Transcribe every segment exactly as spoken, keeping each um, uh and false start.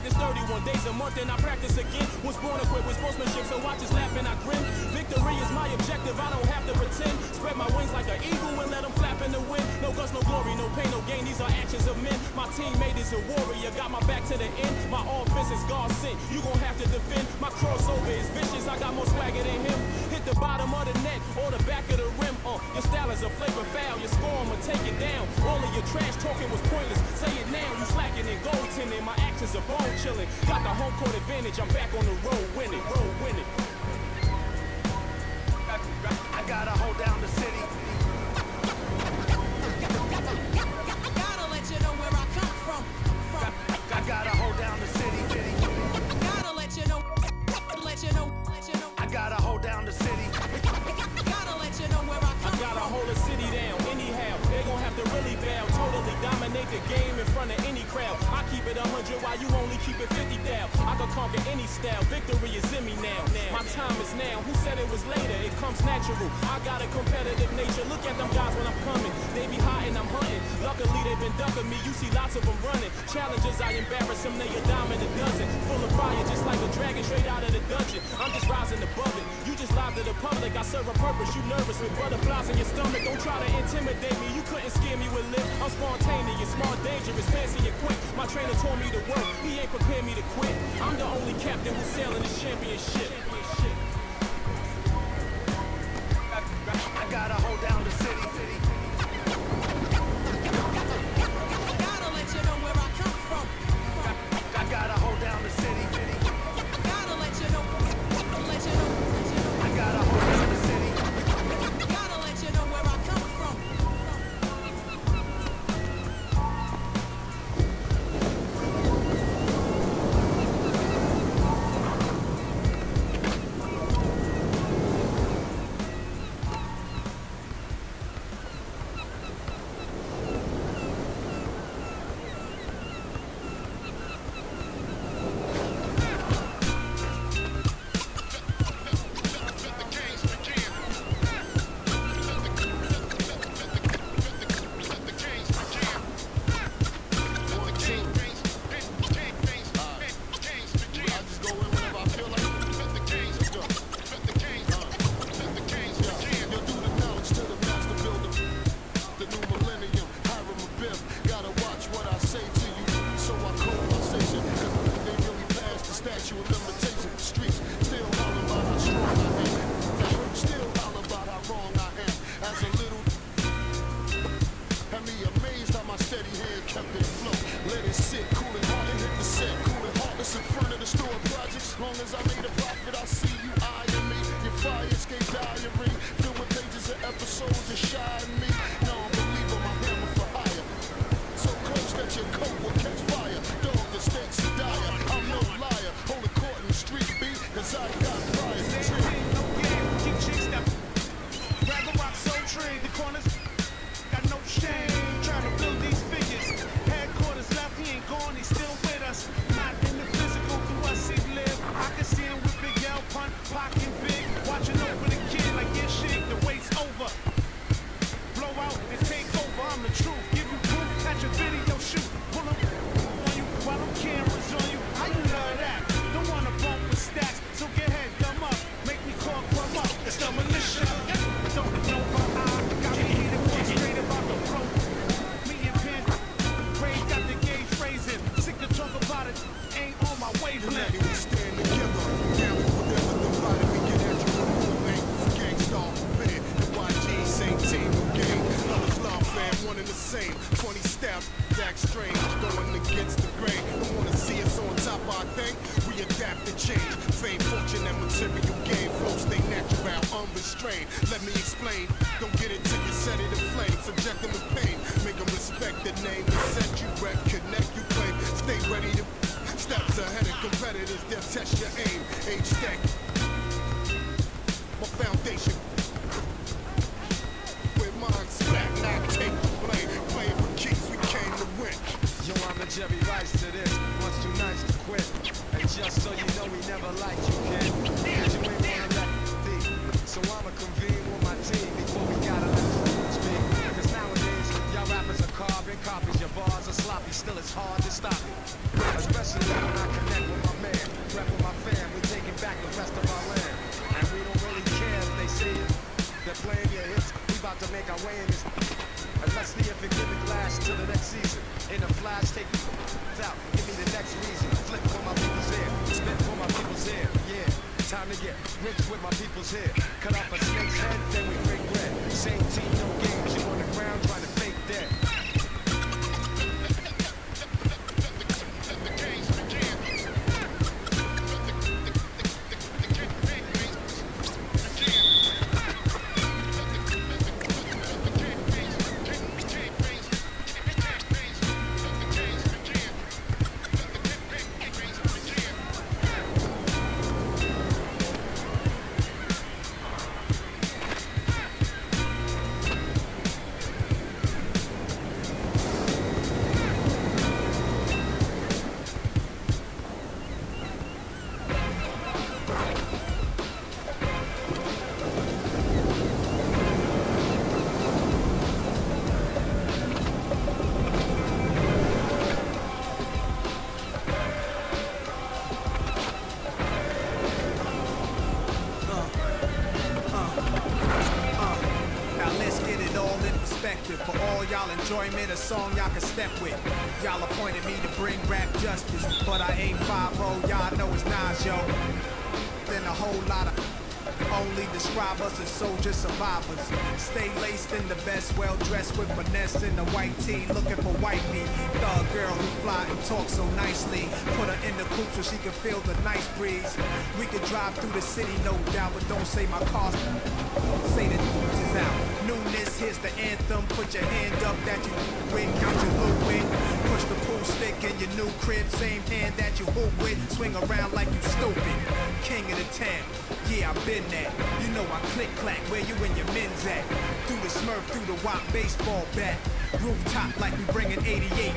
practice thirty-one days a month and I practice again. Was born equipped with sportsmanship, so I just laugh and I grin. Victory is my objective, I don't have to pretend. Spread my wings like an eagle and let them flap in the wind. No guts, no glory, no pain, no gain, these are actions of men. My teammate is a warrior, got my back to the end. My offense is God sent, you gon' have to defend. My crossover is vicious, I got more swagger than him. Hit the bottom of the net or the back of the rim. Uh, your style is a flavor foul, your score, I'ma take it down. All of your trash talking was pointless, say it now. You slacking and goaltending, my actions are bone chilling. Got the home court advantage, I'm back on the road winning, road winning. I gotta hold down the city. Gotta let you know where I come from. from. I gotta hold down the city. Gotta let you know, let you know, let you know. I gotta hold down the city. Gotta let you know where I come I gotta from. hold a city down anyhow. They gon' have to really bow, totally dominate the game in front of any crowd. I keep it a hundred while you only keep it fifty down. I can conquer any style, victory is in me now. My time is now, who said it was later? It comes natural, I got a competitive nature. Look at them guys when I'm coming, they be hot and I'm hunting. Luckily they've been ducking me, you see lots of them running. Challenges, I embarrass them, they a dime in a dozen. Full of fire, just like a dragon straight out of the dungeon. I'm just rising above it, you just lied to the public. I serve a purpose, you nervous with butterflies in your stomach. Don't try to intimidate me, you couldn't scare me with lip. I'm spontaneous, smart, dangerous, fancy and quick. My trainer told me to work, he ain't prepared me to quit. I'm the only captain who's sailing this championship. I gotta hold down the city. Gotta let you know where I come from. I gotta hold down the city. Gotta let you know, let you know, let you know. I gotta hold down the city. Gotta let you know where I come from. copies. Your bars are sloppy, still it's hard to stop me. Especially when I connect with my man, rep with my fam, we taking back the rest of our land. And we don't really care if they say it. They're playing your hits, we about to make our way in this. And let's see if it give it last till the next season. In a flash, take it out, give me the next reason. Flip for my people's ear, spit for my people's ear, yeah. Time to get rich with my people's hair. Cut off a snake's head, then we break bread. Same team, no games, you on the ground trying to fake dead. For all y'all enjoyment, a song y'all can step with. Y'all appointed me to bring rap justice, but I ain't five oh, y'all know it's Nas, yo. Then a whole lot of only describe us as soldier survivors. Stay laced in the best, well dressed with finesse in the white tee, looking for wifey. Thug girl who fly and talk so nicely. Put her in the coupe so she can feel the nice breeze. We can drive through the city, no doubt, but don't say my car's. Say the is out. Newness, here's the anthem. Put your hand up that you win, count your loot with. Push the pool stick in your new crib, same hand that you hoop with. Swing around like you stupid. King of the town, yeah, I've been there. You know I click clack, where you and your men's at? Through the Smurf, through the Wop baseball bat. Rooftop like we bringing eighty-eight.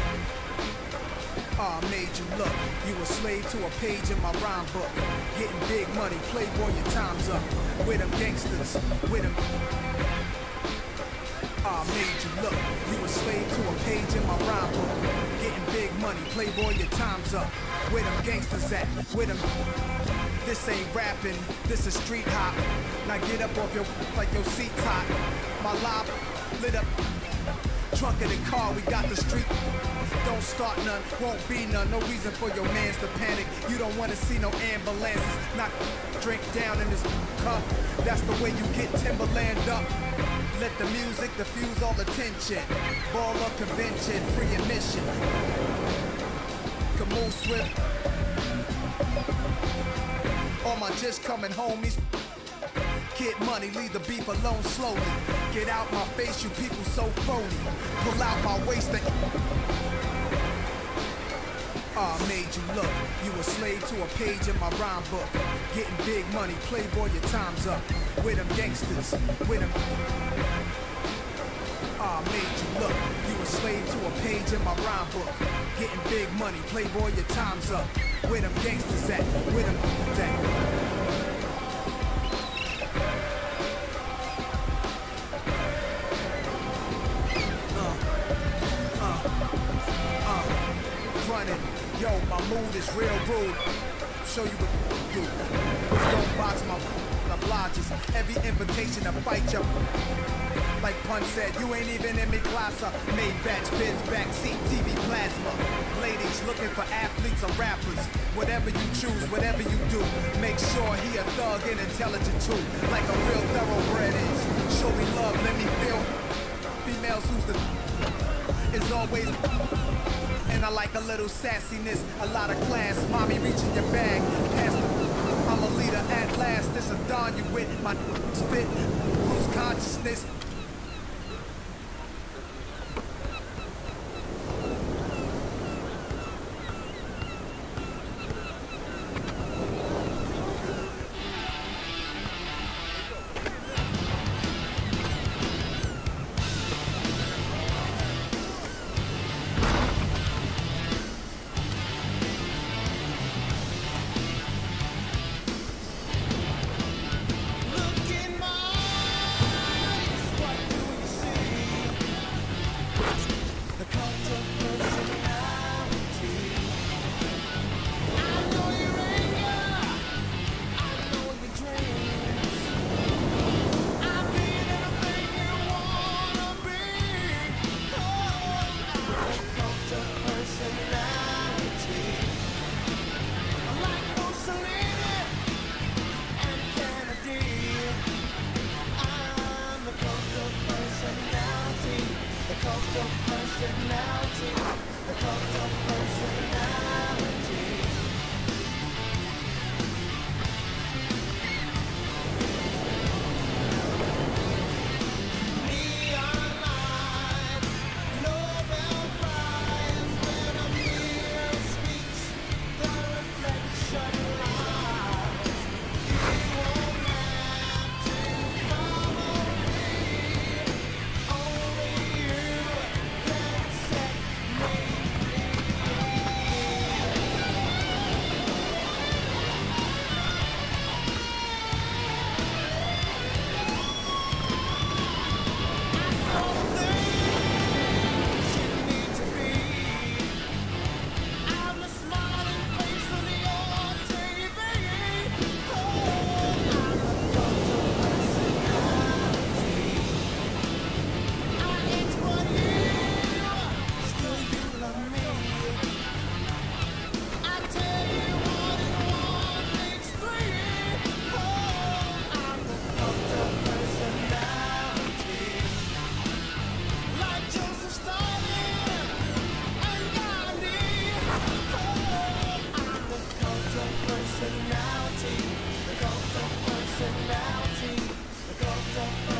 Ah, oh, made you look. You a slave to a page in my rhyme book. Getting big money, playboy, your time's up. With them gangsters, with them. Ah, oh, made you look. You a slave to a page in my rhyme book. Getting big money, playboy, your time's up. Where them gangsters at? With them. This ain't rapping, this is street hop. Now get up off your like your seat's hot. My lob lit up. Trunk of the car, we got the street. Don't start none, won't be none. No reason for your mans to panic. You don't wanna see no ambulances. Not drink down in this cup. That's the way you get Timberland up. Let the music diffuse all the tension. Ball up convention, free admission. Can move swift. All my just coming homies. Get money, leave the beef alone slowly. Get out my face, you people so phony. Pull out my waist and ah, oh, made you look. You a slave to a page in my rhyme book. Getting big money, playboy, your time's up. With them gangsters, with them. Ah, oh, made you look. You a slave to a page in my rhyme book. Getting big money, playboy, your time's up. Where them gangsters at? Where them at? Yo, my mood is real rude. Show you what to do. Don't box my obliges. Every invitation to fight you. Like Pun said, you ain't even in me class. Made batch, biz, backseat, T V plasma. Ladies looking for athletes or rappers. Whatever you choose, whatever you do, make sure he a thug and intelligent too. Like a real thoroughbred is. Show me love, let me feel. Females who's the is always. And I like a little sassiness, a lot of class. Mommy reaching your bag, pass the, I'm a leader at last. This a dawn you with my spit, lose consciousness. Look in my eyes. of personality. The cult of personality. The cult of